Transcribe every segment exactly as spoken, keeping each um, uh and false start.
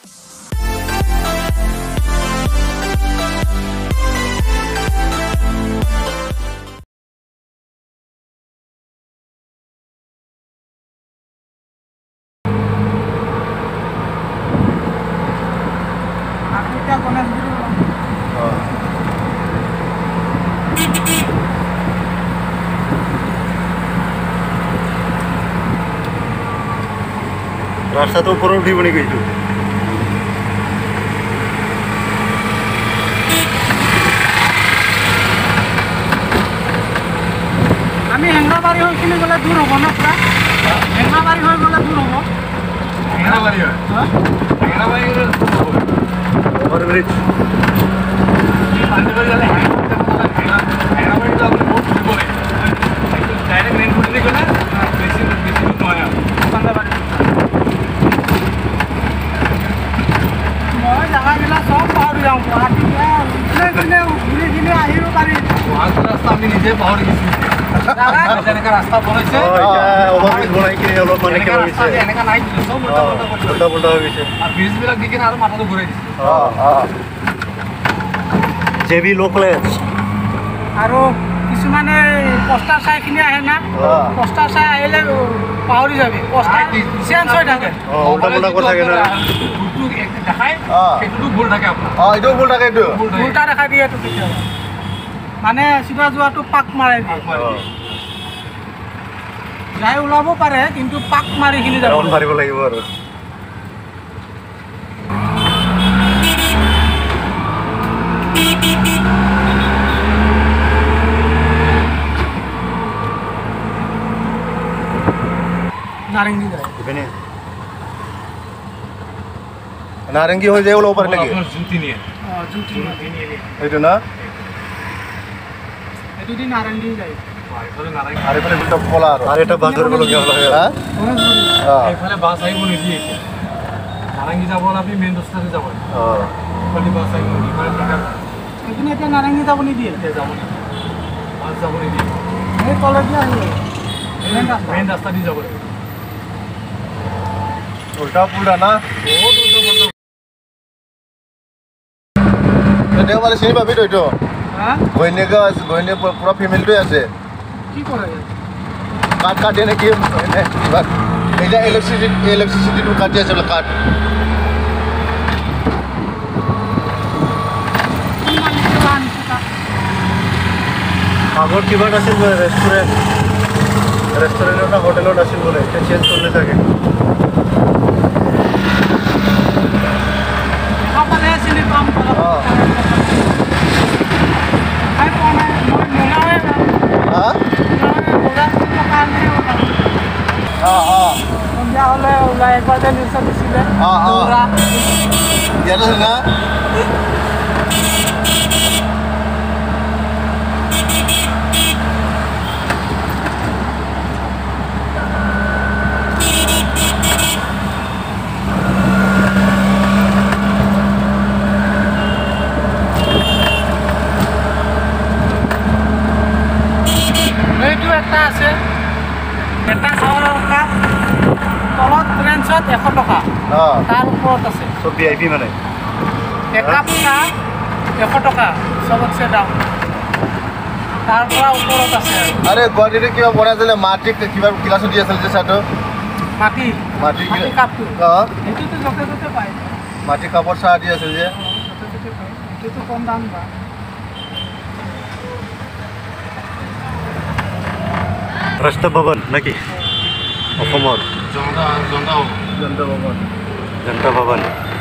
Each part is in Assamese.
रास्ता तो ऊपर उठी बनी गई थी আমি হেঙ্গাবাৰী হৈ কিনে গ'লে দূৰ হ'ব ন পুৰা হেঙ্গাবাৰী হৈ গ'লে দূৰ হ'ব হেঙ্গাবাৰী হয় হেঙ্গাবাৰী ओवर ब्रिज পাঞ্জাবাৰী গ'লে হেঙ্গাবাৰী তো আপুনি বহুত ঘূৰিব লাগে ডাইৰেক্ট মেইন ৰোডেদি গ'লে বেছি বেছি দূৰ নহয় আৰু পাঞ্জাবাৰী মই জাগাগিলা চব পাহৰি যাওঁ গুৱাহাটী উঠলে কিনে ঘূৰি কিনে আহিব পাৰি গুৱাহাটী ৰাস্তা আমি নিজে পাহৰি গৈছোঁ এনেকা ৰাস্তা বনাইছে ওভাৰব্ৰিজ বনাই কিনে অলপ মানে কি হৈছে এনেকা নাই চব উল্টা পুল্টা উল্টা পুল্টা হৈ গৈছে আৰু ব্ৰিজবিলাক দি কিনে আৰু মাথাটো ঘূৰাই দিছে অঁ অঁ জেবি লোকলেছ আৰু কিছুমানে পোষ্টাৰ চাই কিনে আহে না পোষ্টাৰ চাই আহিলে পাহৰি যাবি পোষ্টাৰ চেঞ্জ হৈ থাকে উল্টা পুল্টা কথা থাকে না দেখাই সেইটোতো ভুল থাকে আপোনাৰ অঁ এইটো ভুল থাকে এইটো উল্টা দেখাই দিয়ে এইটো কেতিয়াবা মানে চিধা যোৱাটো পাক মাৰে যাই ওলাব পাৰে কিন্তু পাক মাৰি কিনে যাব মাৰিব লাগিব আৰু নাৰেঙ্গী যায় ইপিনে নাৰেঙ্গী হৈ যায় ওলাব পাৰে নেকি জুতি নিয়ে অঁ জুতি নিয়ে এইটো না এইটো দি নাৰেঙ্গী যায় আৰু এইফালে দুটা পলা আৰু এটা বাছ ধৰিবলগীয়া হ'ল এইফালে বাছ আহিব নিদিয়ে নাৰেঙ্গী যাব আপুনি মেইন ৰাস্তাতে যাব অঁ এইফালে বাছ আহিব নিদিয়ে এইখিনি এতিয়া নাৰেঙ্গী যাব নিদিয়ে এতিয়া যাব নিদিয়ে বাছ যাব নিদিয়ে এই কলেজীয়া আহিব মেইন ৰাস্তা দি যাব লাগিব উল্টা পুল্টা না বহুত উল্টা পুল্টা দেওবাৰে চিনি পাবি তো এইটো ঘৈণীয়েক ঘৈণীয়েক পুৰা ফেমিলিটোৱে আছে কি কৰে কাঠ কাটি এনে কি এনে কিবা এতিয়া ইলেক্ট্ৰিচিটি ইলেক্ট্ৰিচিটিটো কাটি আছে বোলে কাঠ আগত কিবা আছিল বোলে ৰেষ্টুৰেণ্ট ৰেষ্টুৰেণ্টত না হোটেলত আছিল বোলে এতিয়া চেঞ্জ কৰিলে চাগে চিনি পাম অঁ সন্ধিয়া হ'লে ওলাই একবাৰ যে নিউজত দিছিলে ইয়াত আছে না এইটো এটা আছে এটা চাউলৰ কাপ তলত ফ্ৰেঞ্চত এশ টকা তাৰ ওপৰত আছে চব ভি আই পি মানে একাপ চাহ এশ টকা চবতছে দাম তাৰ পৰা ওপৰত আছে আৰে গুৱাহাটীতে কিবা বনাইছিলে মাটি কিবা গিলাচত দি আছিল যে চাহটো মাটি মাটি মাটি কাপটো অঁ সেইটোতো য'তে ত'তে পায় মাটি কাপৰ চাহ দি আছিল যে য'তে ত'তে পায় সেইটোতো কম দাম বা ৰাষ্ট্ৰ ভৱন নেকি অসমৰ জনতা জনতা জনতা ভৱন জনতা ভৱন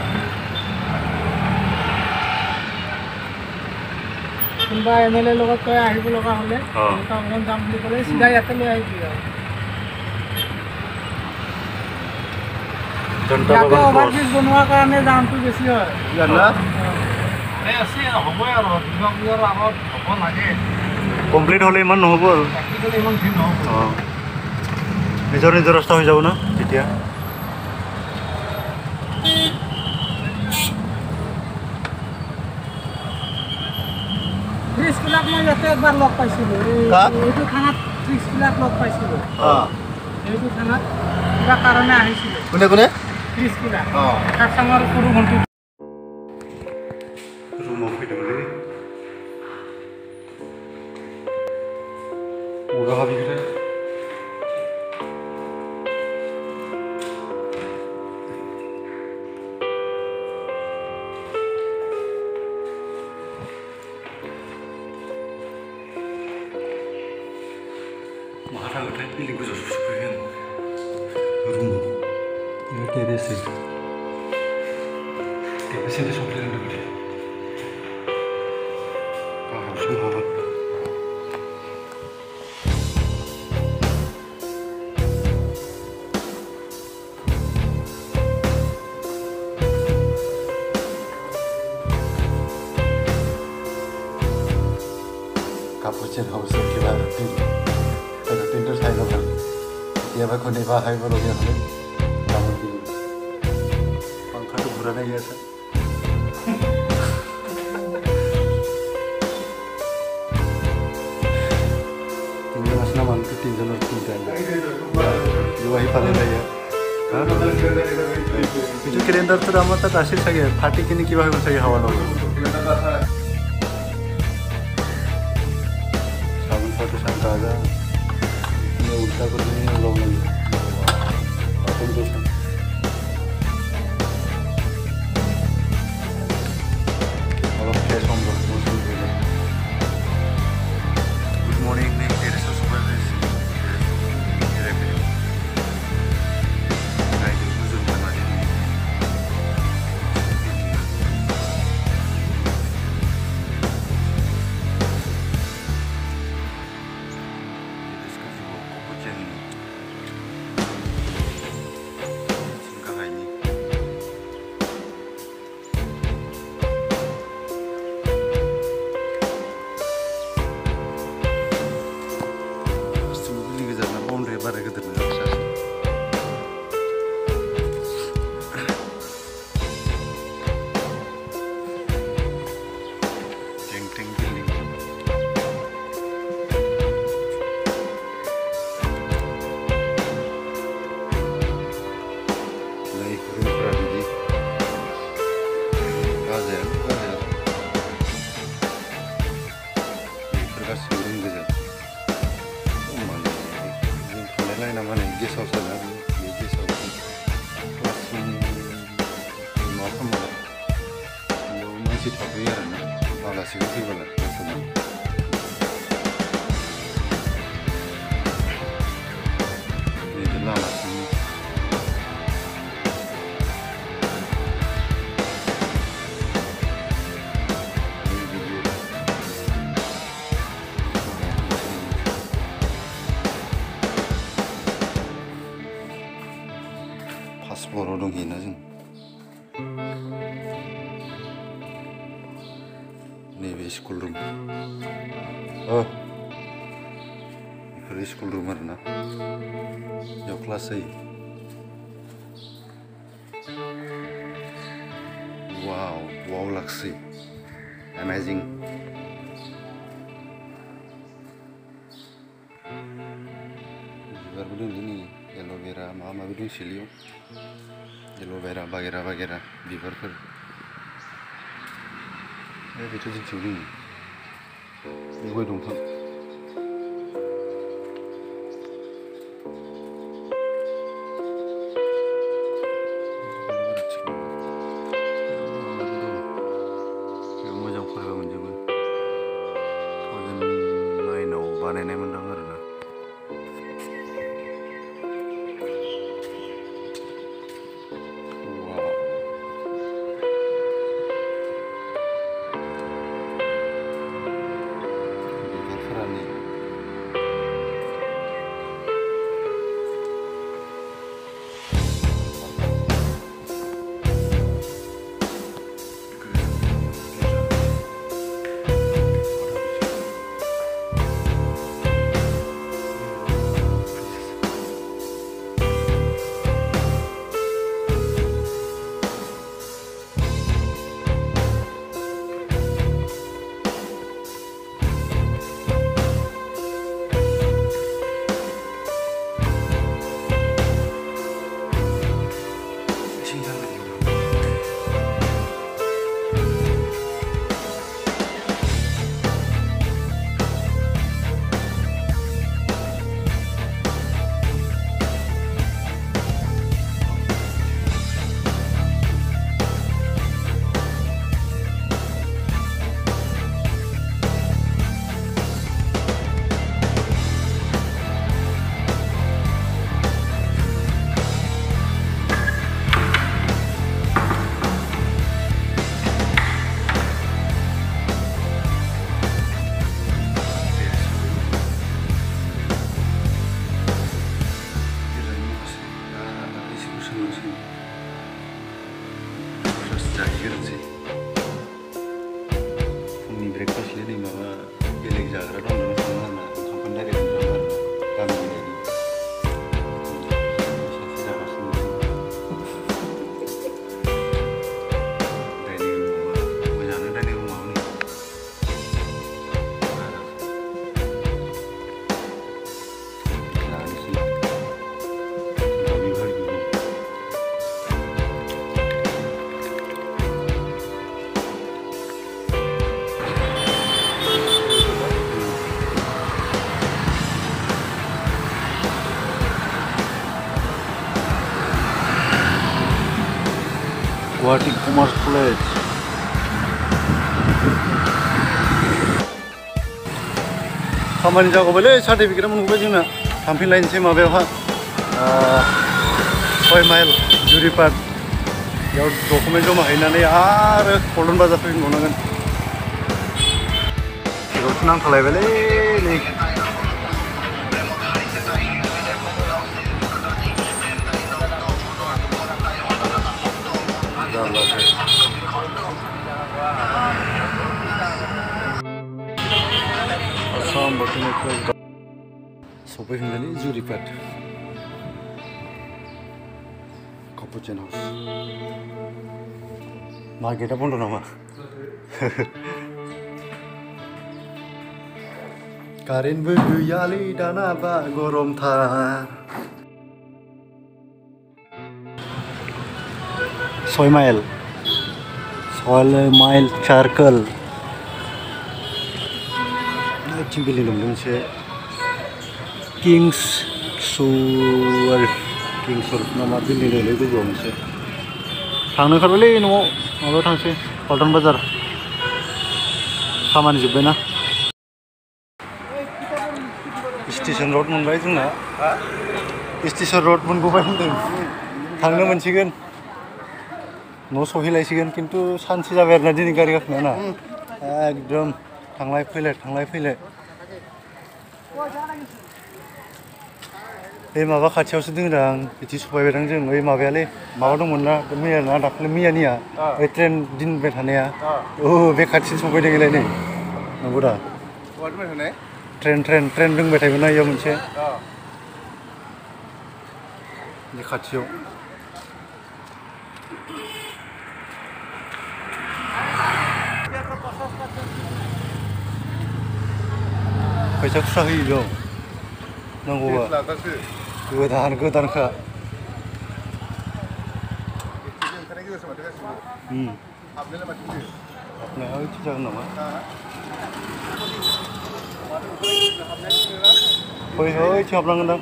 কোনোবা এম এল এৰ লগত তই আহিব লগা হ'লে জনতা ভৱন যাম বুলি ক'লে চিধা ইয়াতে লৈ আহিবি আৰু জনতা ভৱন অভাৰব্ৰিজ বনোৱাৰ কাৰণে দামটো বেছি হয় জানা এই আছে হ'বই আৰু দুৰ্গা পূজাৰ আগত হ'ব লাগে কমপ্লিট হ'লে ইমান নহ'ব আৰু ইমান ভিৰ নহ'ব অঁ নিজৰ নিজৰ ৰাস্তা হৈ যাব না তেতিয়া ত্ৰিছবিলাক মই ইয়াতে একবাৰ লগ পাইছিলোঁ এইটো থানাত ত্ৰিছবিলাক লগ পাইছিলোঁ অঁ এইটো থানাত কিবা কাৰণে আহিছিলোঁ কোনে কোনে त्रिस किला अ खारसाङाव कुरु घन्टि रुमाव फैदोंलै बबेयाव हाबहैखोथाय माहा थांगोनथाय बिल्डिं गोजौआवसो सफैबाय आं रुमाव बे टेरेसै टेरेसनिफ्राय सफैलांदों माथो गाहायावसो माबा Capuchin house kiba tin pero tin to sai local ya ba khone ba hai baro ya hale kamu di pangkha to bura nahi aisa tin jon asna man to tin jon tin tan yo wahi pale nahi hai ha itu calendar to amar ta asir thake party kini kiba hobe thake hawa logo Satu sangka aja, ini udah begini belum lagi. Apa itu? Kalau kayak sombong musuh gitu. Good morning nih, dari sesuatu dari sini. Dari sini. Nah itu musuh mana ini? Bara gedir mi yapacağız? Ting ting building. Naik room pribadi. Gazel, gazel. Berkas room gazel. Lain nama nih, guest house ada, guest house. Kelas lima apa malah? Yo masih tapi ya, malah sih sih malah maksudnya. Ini jelas sih. Paspor dong hina sih. Ini school room. Oh, ini school room mana? Yo kelas sih. Wow, wow laksi, amazing. Baru ini aloe vera, mama bilang silio. Aloe vera, bagera bagera, bivar per. Eh, itu sih curi. Ini gue dongkang. Yang macam apa macam ni? Thousand nine oh, bahan ini mana mana. जाहैग्रोनोसै फुंनि ब्रेकफास्टनि नै माबा बेलेग जाग्रा दं नामा सानो आरोना ओंखामखौनो डाइरेक्ट मोनजाला आरोना गामिनि बायदि सासे जागासिनो डाइनिं रुमावबा मोजाङानो डाइनिं रुमाव नै जानोसै दाउ बिबार बिगुर Guwahati Commerce College खामानि जागौबायलै सार्टिफिकेट मोनगौबाय जोंना थांफिनलायनोसै माबायावहा सय माइल जुरिपाट बेयाव डकुमेन्ट जमा हैनानै आरो पल्टन बाजार फैफिनबावनांगोन बेयावसो नांथालायबायलै नै आसाम बटनिकल सफैफिननानै जुरिपाट Capuchin हाउस मा गेटआ बन्द नामा कारेन्टबो गैयालै दाना बा गरमथार सय माइल सय माइल सार्कोल थिं बिल्डिं दं मोनसे किंस सुवर किंसर नामा बिल्डिं दंलै गोजौआव मोनसे थांनो ओंखारबायलै न'आव माबायाव थांसै पल्टन बाजार खामानि जोब्बायना स्टेशन रड मोनबाय जोंना स्टेशन रड मोनगौबाय होनदों थांनो मोनसिगोन न' सहैलायसिगोन खिन्थु सानसे जाबाय आरोना दिनै गारि गाखोनाया ना एकदम थांलाय फैलाय थांलाय फैलाय बे माबा खाथियावसो दोंदां बिदि सफैबायदां जों ओइ माबायालै माबा दंमोन ना मैया ना दाखालि मैयानिया ओइ ट्रेन दिनबाय थानाया औ बे खाथिसिम सफैदों इलाय नै नंगौ दा ट्रेन ट्रेन ट्रेन दोंबाय थायोमोन ना इयाव मोनसे बे खाथियाव फैसा खुस्रा होयो बेयाव नांगौबा गोदान गोदानखा हाबनाया ओइथि जागोन नामा फै ओइथिं हाबनांगोनदां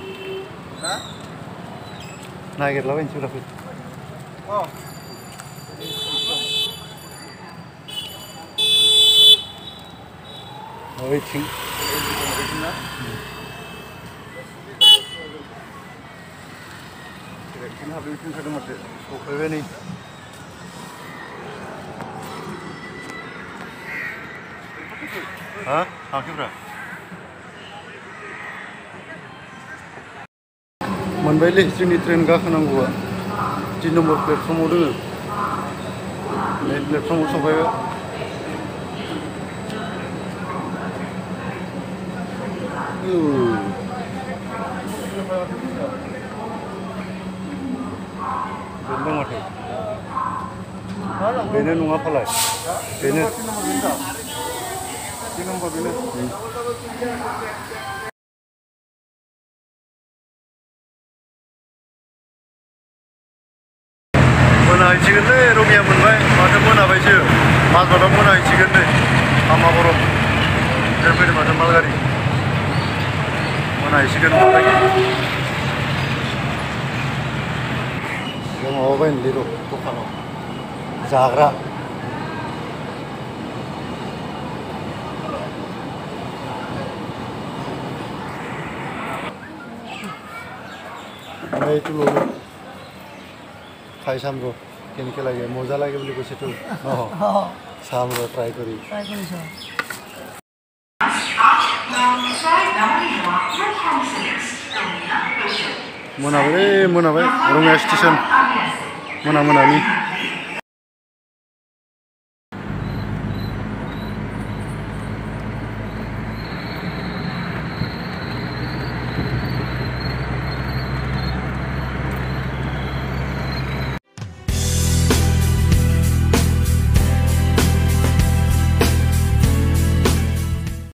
नागिरलाबायनोसै ब्रा फै ओइथिं सफैबाय नै हा थाङाखैब्रा मोनबायलै जोंनि ट्रेन गाखोनांगौआ तिन नम्बर प्लेटफर्माव दोङो नै प्लेटफर्माव सफैबाय बेनो माथो बेनो नङा फालाय बेनो मोनाहैसिगोनलै रङिया मोनबाय माथो मोनाबायसो माजबाटाव मोनाहैसिगोन नै हामा गरम ट्रेन फैदों माथो मालगारि मोनाहैसिगोन जों माबाबायनोलै र' दखानाव जाग्रा এইটো ল'লোঁ খাই চাম ৰ কেনেকৈ লাগে মজা লাগে বুলি কৈছেতো অঁ চাম ৰ ট্ৰাই কৰি मोनाबायलै मोनाबाय रङिया स्टेसन मोना मोनानि